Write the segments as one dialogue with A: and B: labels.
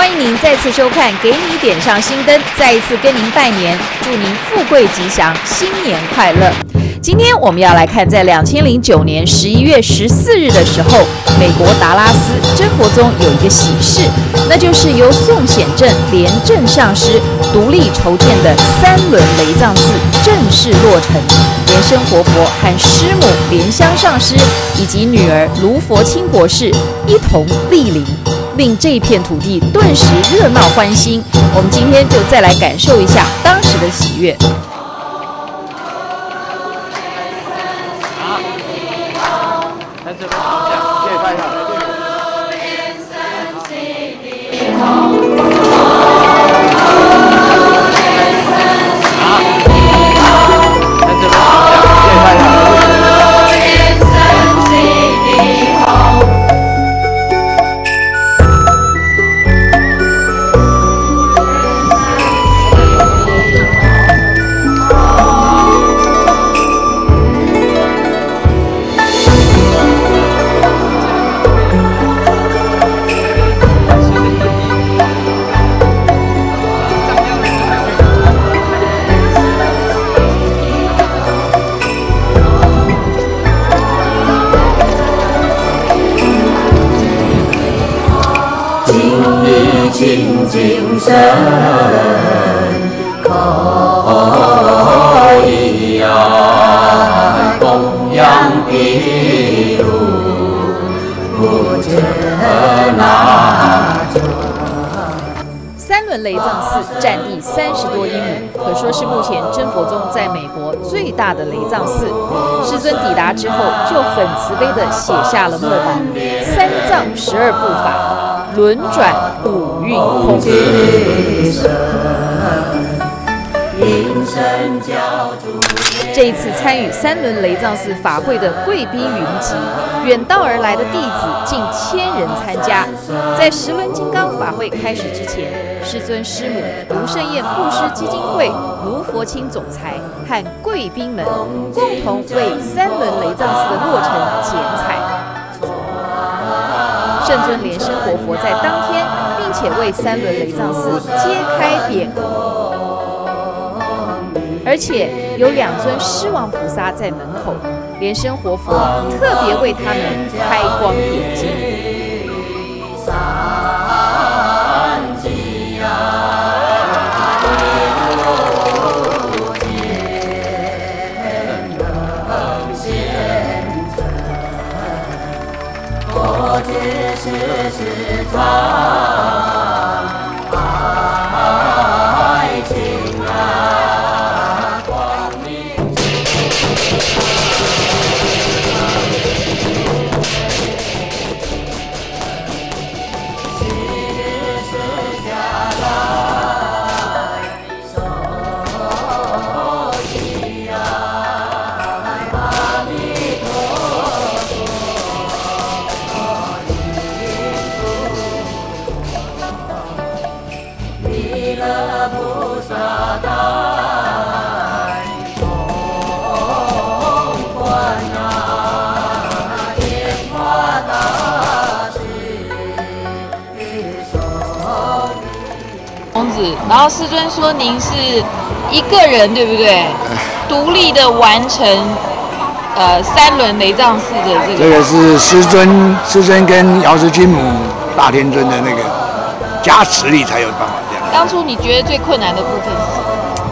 A: 欢迎您再次收看《给你点上新灯》，再一次跟您拜年，祝您富贵吉祥，新年快乐。今天我们要来看，在2009年11月14日的时候，美国达拉斯真佛宗有一个喜事，那就是由宋显正廉政上师独立筹建的3轮雷藏寺正式落成。莲生活佛和师母莲香上师以及女儿卢佛清博士一同莅临，令这片土地顿时热闹欢欣。我们今天就再来感受一下当时的喜悦。
B: 清净身可以供养毗卢遮那尊。
A: 3轮雷藏寺占地30多英亩，可说是目前真佛宗在美国最大的雷藏寺。师尊抵达之后，就很慈悲地写下了默榜：3藏12部法，轮转5蕴空。这一次参与3轮雷藏寺法会的贵宾云集，远道而来的弟子近1000人参加。在10轮金刚法会开始之前，师尊师母卢胜燕布施基金会卢佛清总裁和贵宾们共同为3轮雷藏寺的落成剪彩。圣尊莲生活佛在当天，并且为3轮雷藏寺揭开匾额。而且有2尊狮王菩萨在门口，莲生活佛特别为他们开光点睛。
C: 然后师尊说您是一个人对不对？独立的完成3轮雷藏寺的这个
D: 是师尊跟瑶池金母大天尊的那个加持力才有办法这样。
C: 当初你觉得最困难的部分是什么？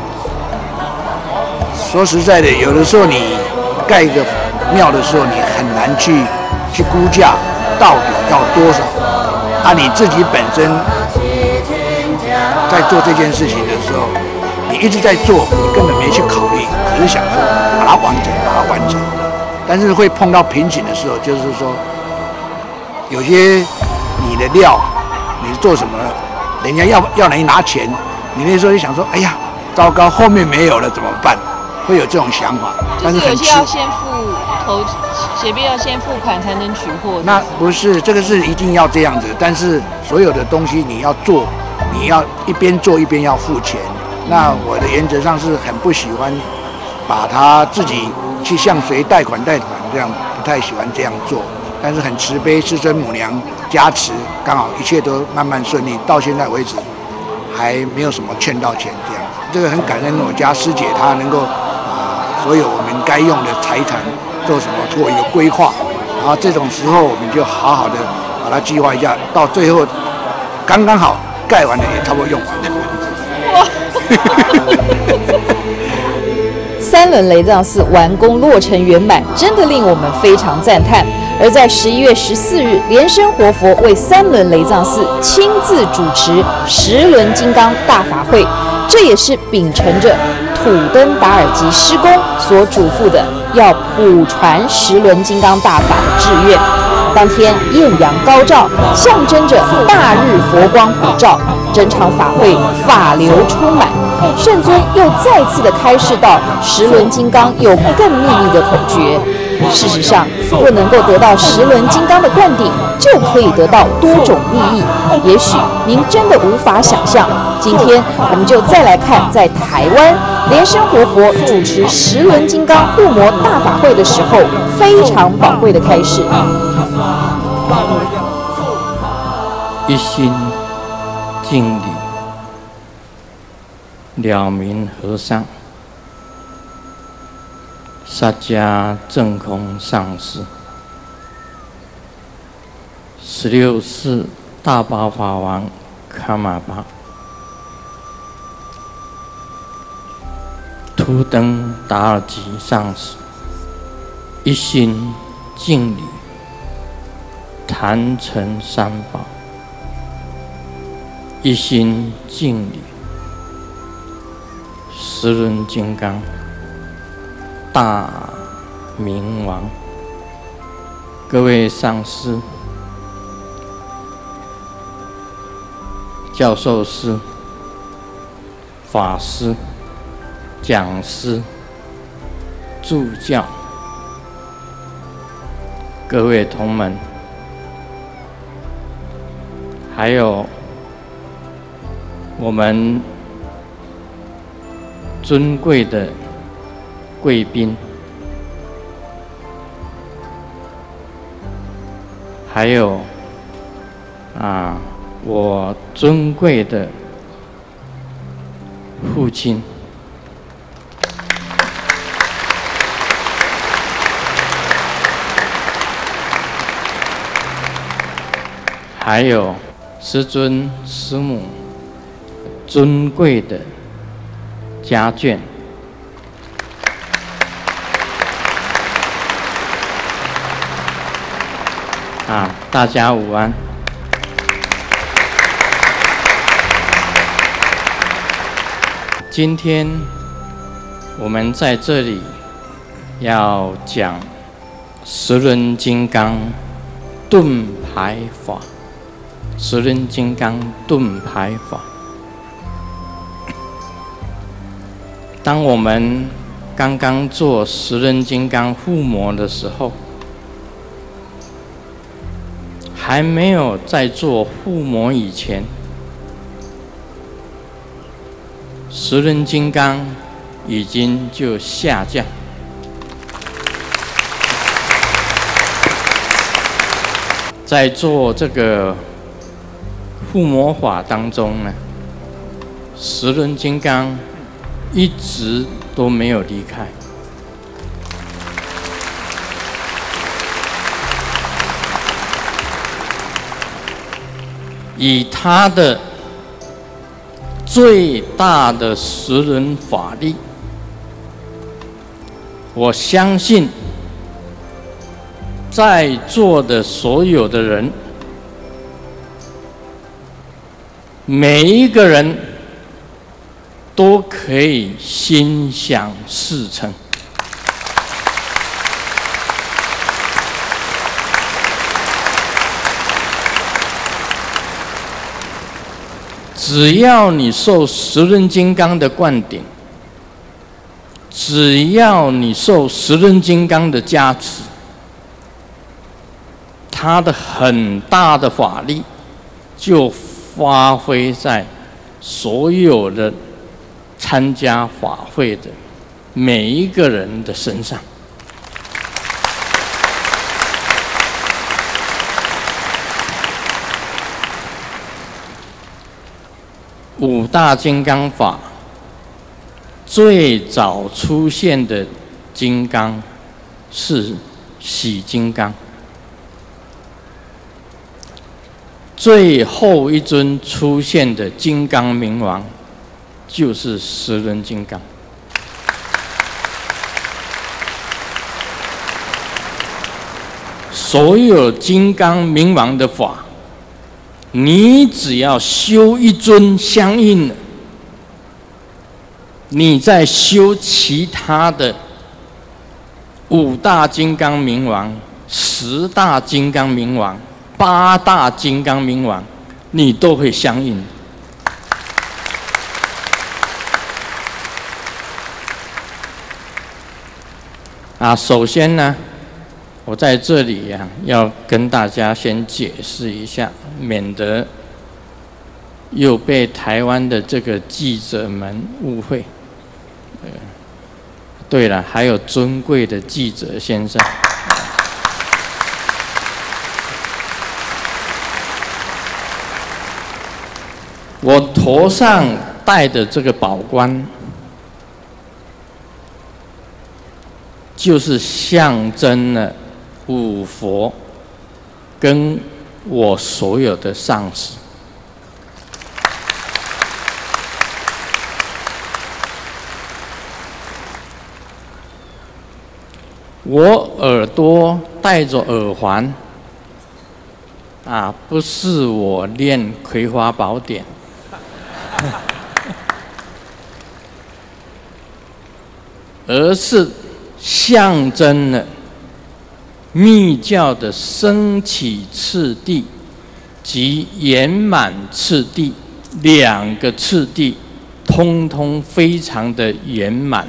D: 说实在的，有的时候你盖一个庙的时候，你很难去估价到底要多少啊，你自己本身在做这件事情的时候，你一直在做，你根本没去考虑，只是想说把它完成。但是会碰到瓶颈的时候，就是说，有些你的料，你做什么，人家要你拿钱，你那时候就想说，哎呀，糟糕，后面没有了怎么办？会有这种想法。但是
C: 有些要先前面要先付款才能取货。
D: 那不是，这个是一定要这样子。但是所有的东西你要做。你要一边做一边要付钱，那我的原则上是很不喜欢把他自己去向谁贷款这样，不太喜欢这样做。 但是很慈悲，师尊母娘加持，刚好一切都慢慢顺利，到现在为止还没有什么欠到钱这样。这个很感恩我家师姐，她能够所有我们该用的财产做一个规划，然后这种时候我们就好好的把它计划一下，到最后刚刚好盖完了，也差不多用完了。
A: 3轮雷藏寺完工落成圆满，真的令我们非常赞叹。而在11月14日，莲生活佛为3轮雷藏寺亲自主持10轮金刚大法会，这也是秉承着土登达尔吉师公所嘱咐的，要普传10轮金刚大法的志愿。当天艳阳高照，象征着大日佛光普照，整场法会法流充满。圣尊又再次的开示到10轮金刚有更秘密的口诀。事实上，若能够得到10轮金刚的灌顶，就可以得到多种利益。也许您真的无法想象。今天我们就再来看，在台湾莲生活佛主持10轮金刚护摩大法会的时候，非常宝贵的开示。
E: 一心敬礼了明和尚萨迦正空上师，16世大宝法王卡玛巴，图登达尔吉上师，一心敬礼坛城三宝，一心敬礼10轮金刚大明王，各位上师、教授师、法师、讲师、助教，各位同门，还有我们尊贵的贵宾，还有我尊贵的父亲，还有师尊师母尊贵的家眷，大家午安。今天我们在这里要讲10轮金刚盾牌法，10轮金刚盾牌法。当我们刚刚做10轮金刚护摩的时候，还没有在做护摩以前，10轮金刚已经就下降。在做这个护摩法当中呢，10轮金刚一直都没有离开。以他的最大的10轮法力，我相信在座的所有的人，每一个人都可以心想事成。只要你受10轮金刚的灌顶，只要你受10轮金刚的加持，它的很大的法力就发挥在所有的参加法会的每一个人的身上。 五大金刚法最早出现的金刚是喜金刚，最后一尊出现的金刚明王就是十轮金刚。所有金刚明王的法，你只要修一尊相应的，你再修其他的五大金刚明王、10大金刚明王、8大金刚明王，你都会相应。首先呢，我在这里要跟大家先解释一下，免得又被台湾的这个记者们误会。对了，还有尊贵的记者先生，我头上戴的这个宝冠，就是象征了五佛跟我所有的上师。我耳朵戴着耳环，不是我练《葵花宝典》，而是象征了密教的升起次第及圆满次第2个次第，通通非常的圆满。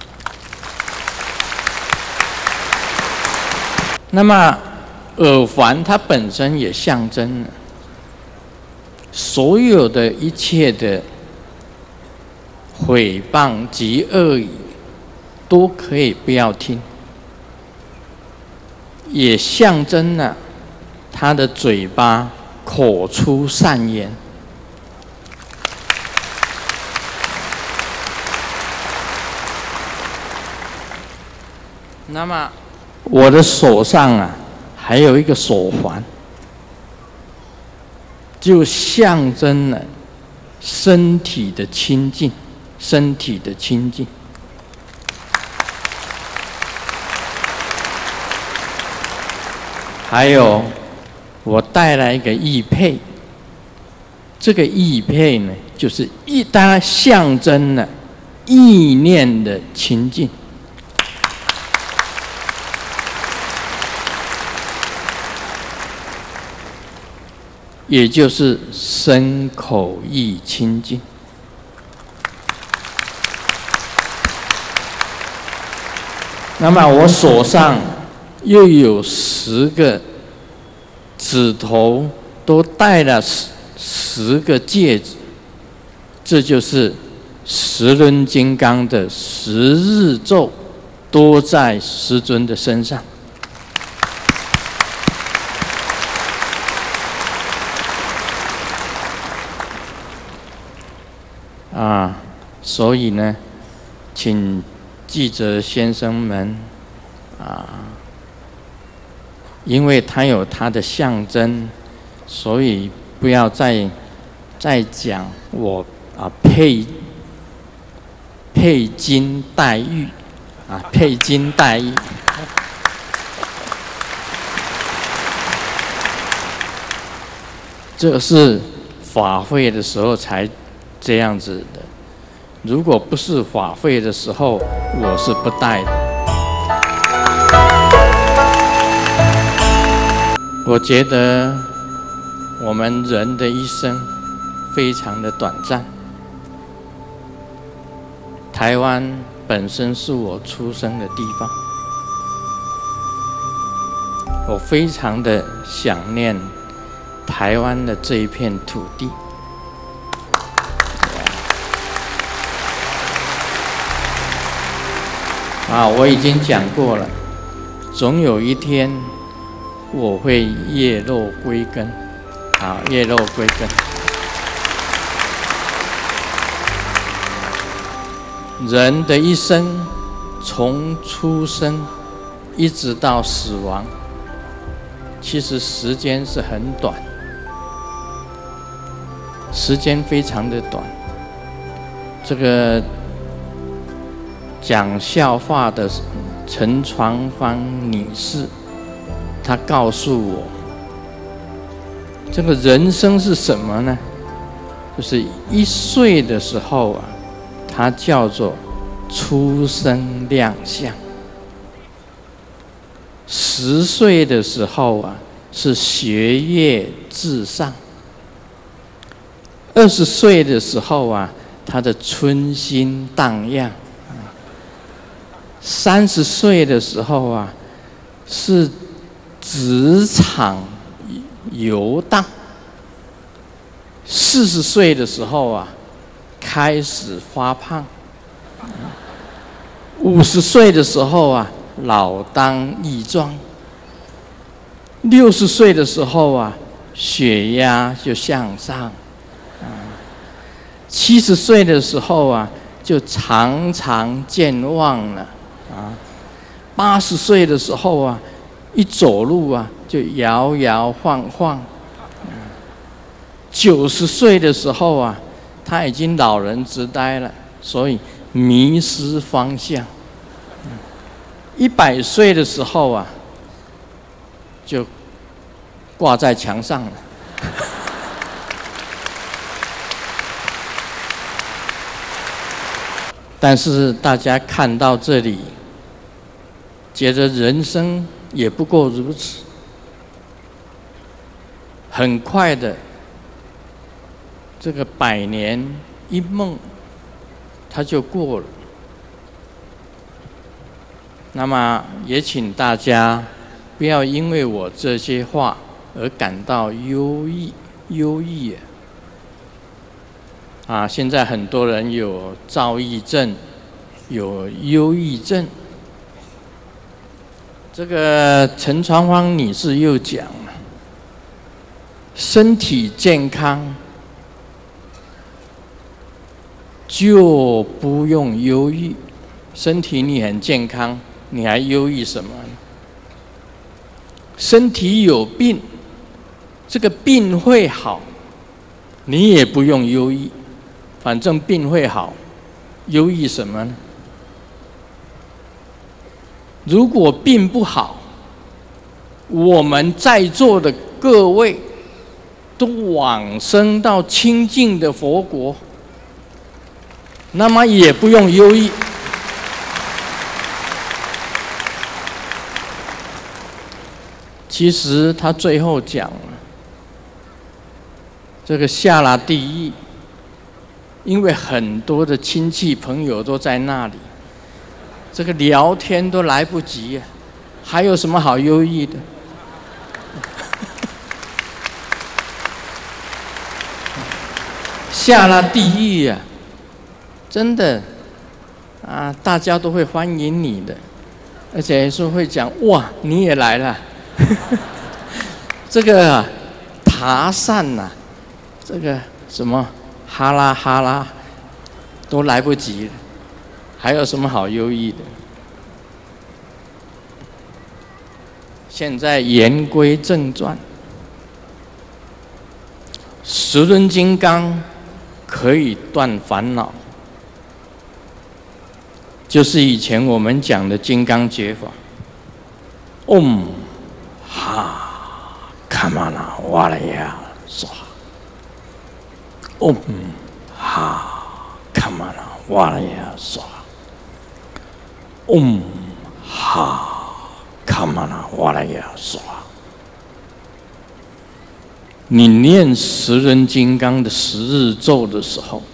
E: 那么耳环它本身也象征了所有的一切的毁谤及恶语都可以不要听，也象征了他的嘴巴口出善言。那么我的手上还有一个手环，就象征了身体的清净，身体的清净。还有，我带来一个义佩，这个义佩呢，就是它象征了意念的清净。也就是身口意清净。那么我手上又有10个指头都戴了10个戒指，这就是十轮金刚的10日咒，都在师尊的身上。所以呢，请记者先生们因为它有它的象征，所以不要再讲我佩金戴玉佩金戴玉。这是法会的时候才这样子的，如果不是法会的时候，我是不戴的。我觉得我们人的一生非常的短暂。台湾本身是我出生的地方，我非常的想念台湾的这一片土地。我已经讲过了，总有一天我会叶落归根，叶落归根。 人的一生从出生一直到死亡，其实时间是很短，时间非常的短。这个讲笑话的陈传芳女士，她告诉我，这个人生是什么呢？就是1岁的时候啊，它叫做出生亮相；10岁的时候啊，是学业至上；20岁的时候啊，他的春心荡漾；30岁的时候啊，是职场游荡；40岁的时候啊，开始发胖；50岁的时候啊，老当益壮；60岁的时候啊，血压就向上；70岁的时候啊，就常常健忘了；80岁的时候啊，一走路啊就摇摇晃晃；90岁的时候啊，他已经老人痴呆了，所以迷失方向；100岁的时候啊，就挂在墙上了。但是大家看到这里，觉得人生也不过如此，很快的，这个100年一梦，它就过了。那么也请大家不要因为我这些话而感到忧郁啊！现在很多人有躁郁症，有忧郁症。这个陈传芳女士又讲了，身体健康就不用忧郁。身体你很健康，你还忧郁什么？身体有病，这个病会好，你也不用忧郁，反正病会好，忧郁什么呢？如果病不好，我们在座的各位都往生到清净的佛国，那么也不用忧郁。其实他最后讲了，这个下了地狱，因为很多的亲戚朋友都在那里，这个聊天都来不及啊，还有什么好忧郁的？下了地狱啊，真的啊，大家都会欢迎你的，而且说会讲哇，你也来了。这个塔善呐，这个什么哈拉哈拉都来不及了，还有什么好忧郁的？现在言归正传，十轮金刚可以断烦恼，就是以前我们讲的金刚觉法。唵哈卡玛那瓦拉呀娑哈，唵哈卡玛那瓦拉呀娑哈，唵哈卡玛那瓦拉呀娑哈。你念十轮金刚的10日咒的时候，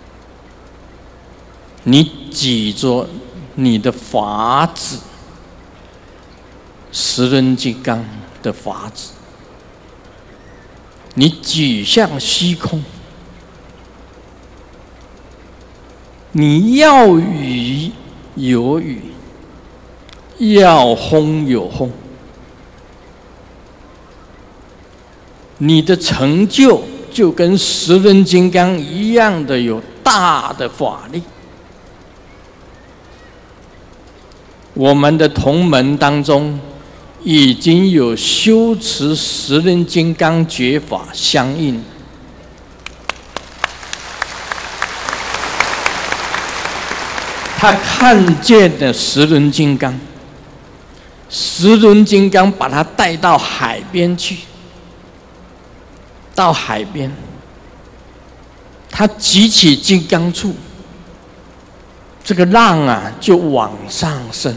E: 你举着你的法子，十轮金刚的法子，你举向虚空，你要雨有雨，要风有风，你的成就就跟十轮金刚一样的有大的法力。 我们的同门当中已经有修持十轮金刚觉法相应。他看见了十轮金刚，十轮金刚把他带到海边去，到海边，他举起金刚杵，这个浪啊就往上升。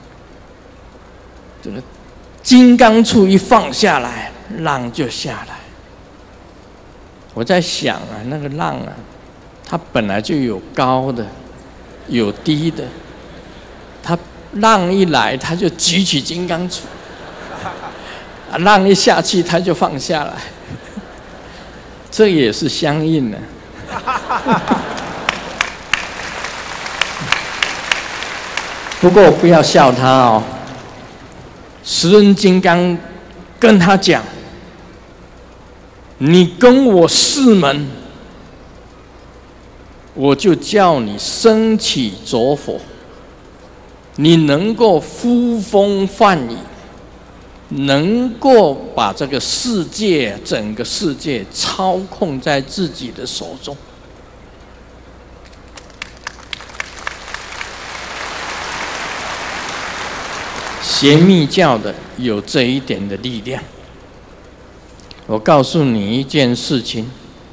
E: 这个金刚杵一放下来，浪就下来。我在想啊，那个浪啊，它本来就有高的。有低的，他浪一来，他就举起金刚杵；浪一下去，他就放下来。这也是相应的。不过不要笑他哦。十轮金刚跟他讲：“你跟我四门。”我就叫你升起着火，你能够呼风唤雨，能够把这个世界、整个世界操控在自己的手中。邪密教的有这一点的力量。我告诉你一件事情。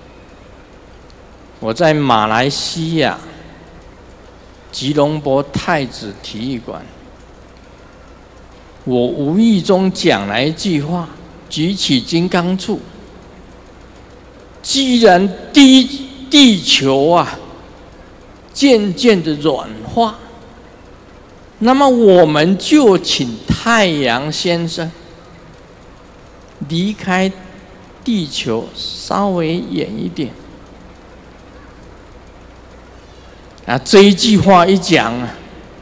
E: 我在马来西亚吉隆坡太子体育馆，我无意中讲了一句话：举起金刚杵。既然地球啊渐渐的软化，那么我们就请太阳先生离开地球稍微远一点。这一句话一讲啊，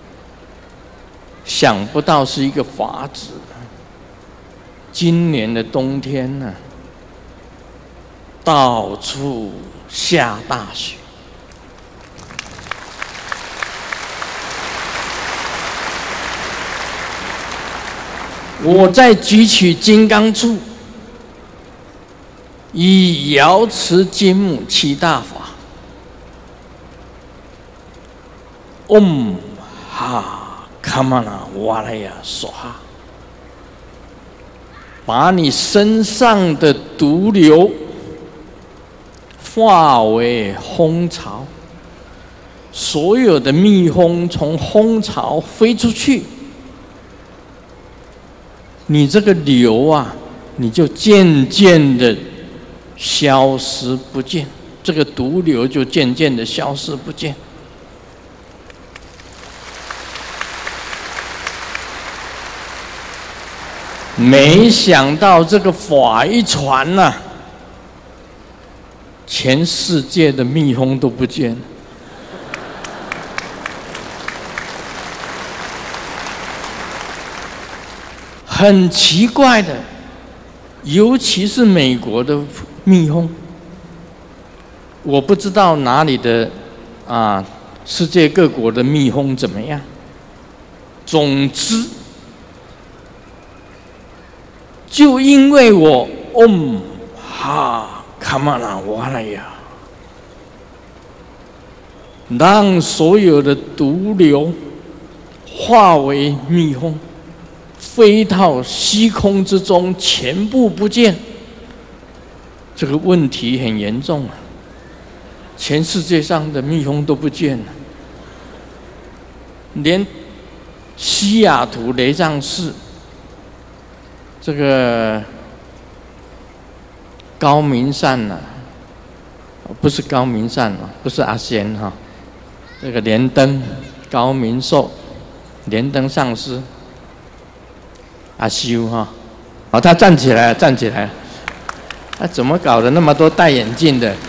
E: 想不到是一个法子。今年的冬天呢，到处下大雪。我在举起金刚杵，以瑶池金母七大法。哈卡玛那瓦拉呀娑哈，把你身上的毒瘤化为蜂巢，所有的蜜蜂从蜂巢飞出去，你这个瘤啊，你就渐渐的消失不见，这个毒瘤就渐渐的消失不见。没想到这个法一传呐，全世界的蜜蜂都不见了。很奇怪的，尤其是美国的蜜蜂，我不知道哪里的世界各国的蜜蜂怎么样。总之，就因为我哈卡玛那瓦拉呀，让所有的毒瘤化为蜜蜂，飞到虚空之中，全部不见。这个问题很严重啊！全世界上的蜜蜂都不见了，连西雅图雷藏寺这个高明善呐，不是高明善啊，不是阿仙哈，这个莲灯高明寿，莲灯上师阿修哈，好，他站起来了，站起来了，他怎么搞的那么多戴眼镜的？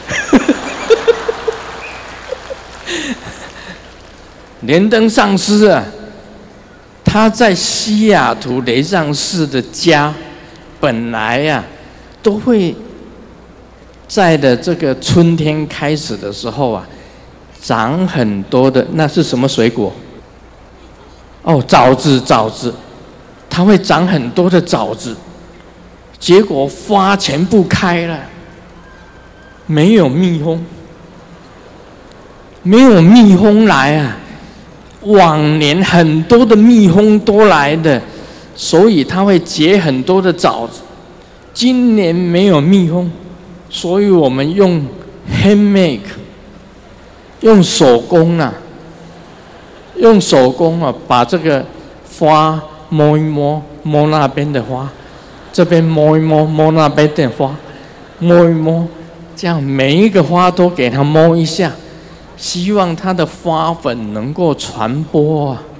E: 莲灯上师啊，他在西雅图雷藏寺的家，本来呀都会在的这个春天开始的时候啊，长很多的，那是什么水果？ 哦，枣子，它会长很多的枣子，结果花全部开了，没有蜜蜂，没有蜜蜂来啊。往年很多的蜜蜂都来的，所以它会结很多的枣子。今年没有蜜蜂，所以我们用 handmake， 用手工啊，把这个花摸一摸，摸那边的花，这边摸一摸，摸那边的花，摸一摸，这样每一个花都给它摸一下，希望它的花粉能够传播啊。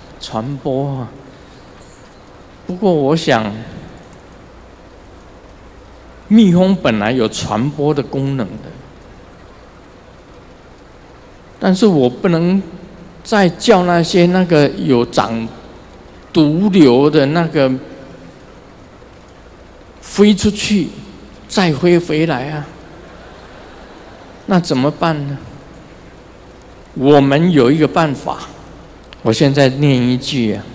E: 不过我想，蜜蜂本来有传播的功能的，但是我不能再叫那些那个有长毒瘤的那个飞出去，再飞回来啊，那怎么办呢？我们有一个办法，我现在念一句啊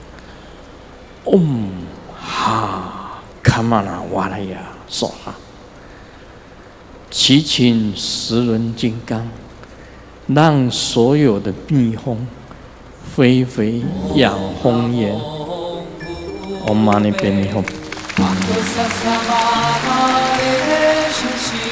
E: ，Om Ha Kamana Valaya Soha， 祈请十轮金刚，让所有的蜜蜂飞养蜂源。Om Mani Padme Hum。